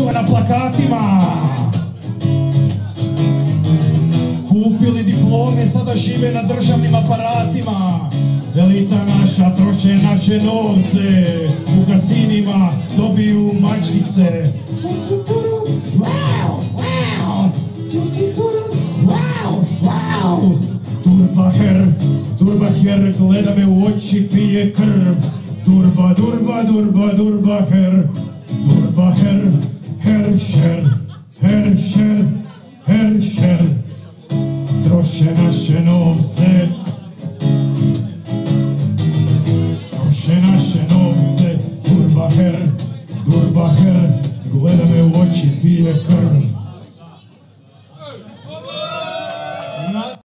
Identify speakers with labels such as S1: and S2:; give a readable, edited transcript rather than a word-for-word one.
S1: naslove na plakatima. Kupili diplome, sada žive na državnim aparatima. Elita naša troše naše novce, u kasinima dobiju mačkice. Durbaher gleda me u oči, pije krv. Durbaher, Herrscher, troše naše novce. Durbaher, gleda me u oči, pije krv.